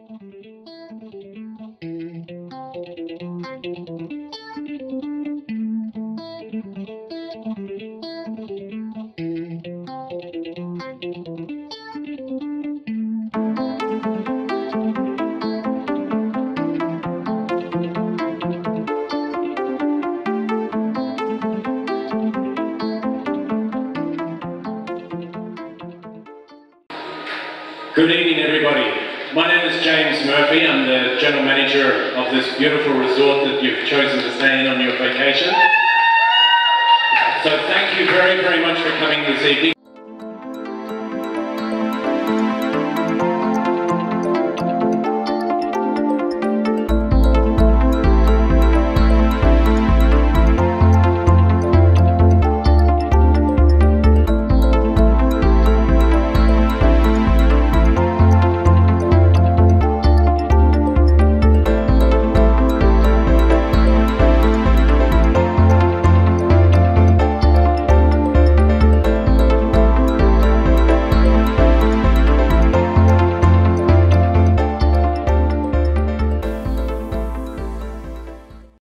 Good evening, everybody. My name is James Murphy. I'm the General Manager of this beautiful resort that you've chosen to stay in on your vacation. So thank you very, very much for coming this evening.